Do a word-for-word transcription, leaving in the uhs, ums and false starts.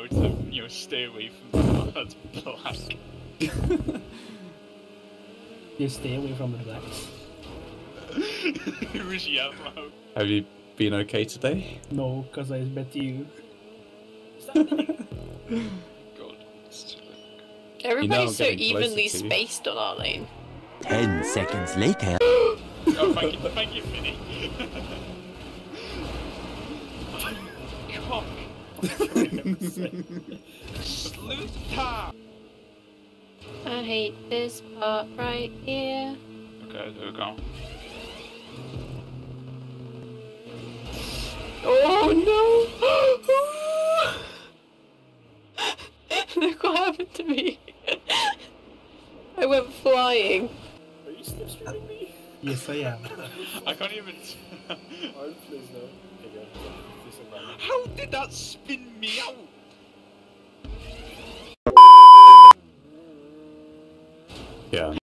how to, you know, stay away from the that's black. You stay away from the blacks. Who was yellow? Have you been okay today? No, because I bet you. God, it's too late. You know Everybody's I'm so getting closer evenly to you. spaced on our lane. Ten seconds later. Oh, thank you, thank you, Finny. Cock. Sleuth. I hate this part right here. Okay, there we go. Oh no! Look what happened to me. I went flying. Are you slipstreaming me? Yes, I am. I can't even. Alright, please no. Okay, go. Please don't run. How did that spin me out? Yeah.